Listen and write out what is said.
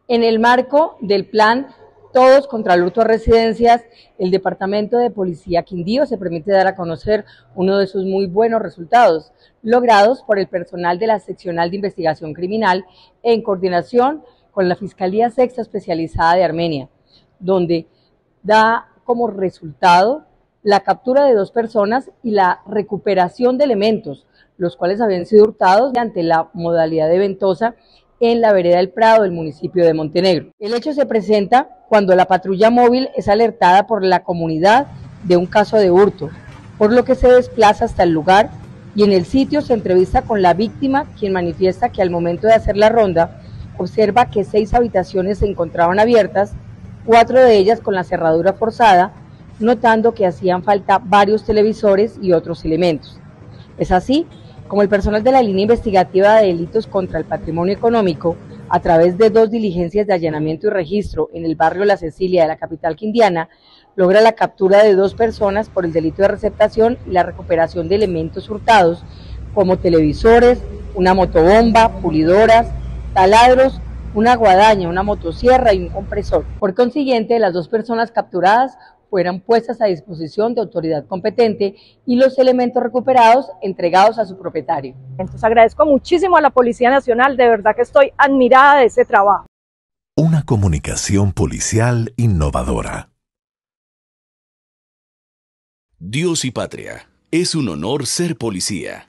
En el marco del plan Todos contra el hurto a residencias, el Departamento de Policía Quindío se permite dar a conocer uno de sus muy buenos resultados, logrados por el personal de la Seccional de Investigación Criminal en coordinación con la Fiscalía Sexta Especializada de Armenia, donde da como resultado la captura de 2 personas y la recuperación de elementos, los cuales habían sido hurtados ante la modalidad de ventosa en la vereda del Prado del municipio de Montenegro. El hecho se presenta cuando la patrulla móvil es alertada por la comunidad de un caso de hurto, por lo que se desplaza hasta el lugar y en el sitio se entrevista con la víctima, quien manifiesta que al momento de hacer la ronda observa que 6 habitaciones se encontraban abiertas, 4 de ellas con la cerradura forzada, notando que hacían falta varios televisores y otros elementos. Es así como el personal de la línea investigativa de delitos contra el patrimonio económico, a través de 2 diligencias de allanamiento y registro en el barrio La Cecilia de la capital quindiana, logra la captura de 2 personas por el delito de receptación y la recuperación de elementos hurtados, como televisores, una motobomba, pulidoras, taladros, una guadaña, una motosierra y un compresor. Por consiguiente, las 2 personas capturadas fueran puestas a disposición de autoridad competente y los elementos recuperados entregados a su propietario. Entonces agradezco muchísimo a la Policía Nacional, de verdad que estoy admirada de ese trabajo. Una comunicación policial innovadora. Dios y Patria. Es un honor ser policía.